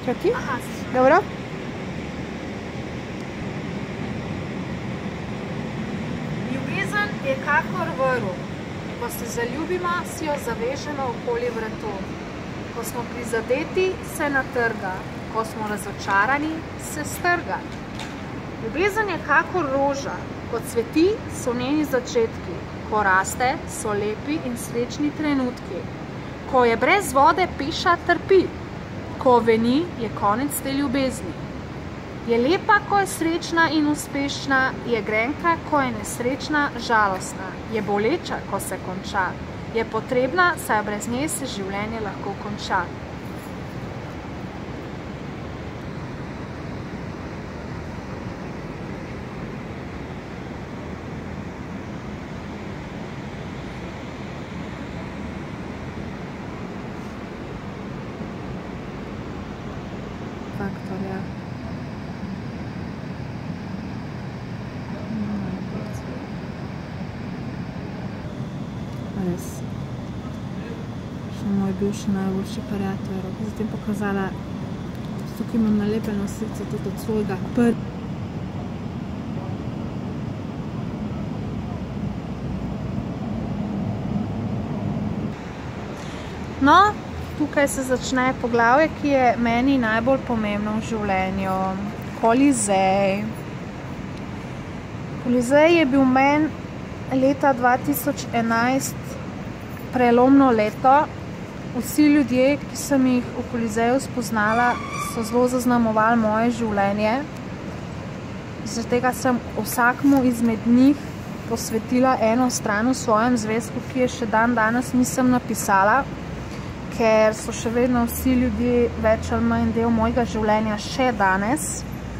Čaki? Dobro. Ljubezen je kakor vrv. Ko se zaljubimo, si jo zavežemo okoli vratu. Ko smo prizadeti, se natrga. Ko smo razočarani, se strga. Ljubezen je kakor roža. Ko cveti, so njeni začetki. Ko raste, so lepi in srečni trenutki. Ko je brez vode, peša trpi. Ko veni, je konec te ljubezni. Je lepa, ko je srečna in uspešna, je grenka, ko je nesrečna, žalostna. Je boleča, ko se konča. Je potrebna, saj brez nje se življenje lahko konča. Faktorja. Res. Še moj bivši najboljši prijatelj. Zdaj ti pokazala, tukaj imam nalepljeno srce tudi od svojega No, tukaj se začne poglavje, ki je meni najbolj pomembno v življenju. Kolizej. Kolizej je bil meni leta 2011 prelomno leto. Vsi ljudje, ki sem jih v Kolizeju spoznala, so zelo zaznamovali moje življenje. Zaradi tega sem vsakmu izmed njih posvetila eno stran v svojem zvezku, ki je še dan danes nisem napisala, ker so še vedno vsi ljudje več ali manj del mojega življenja še danes.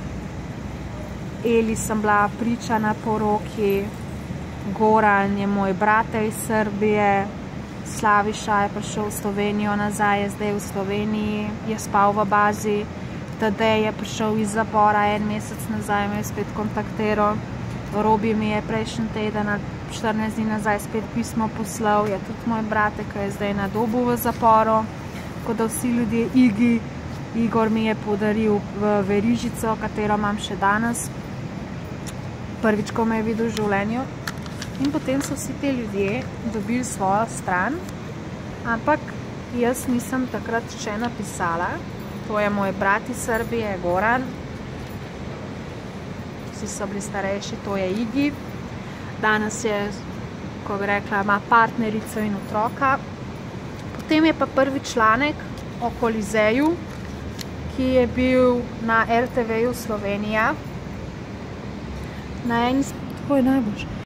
Eli sem bila priča na poroki, Goran je moj brate iz Srbije, Slaviša je prišel v Slovenijo nazaj, je zdaj v Sloveniji, je spal v bazi, Tadej je prišel iz zapora en mesec nazaj, me je spet kontaktiral, Robi mi je prejšnji teden, 14 dni nazaj spet pismo poslal, je tudi moj brate, ki je zdaj na Dobu v zaporu, tako da vsi ljudje, Igor mi je podaril v verižico, katero imam še danes, prvič, ko me je videl v življenju. In potem so vsi te ljudje dobili svojo stran, ampak jaz nisem takrat še napisala. To je moj brat iz Srbije, Goran. Vsi so bili starejši, to je Igi. Danes je, ko bi rekla, ima partnerico in otroka. Potem je pa prvi članek o Kolizeju, ki je bil na RTV-ju Slovenija. Na eni, tako je najboljši.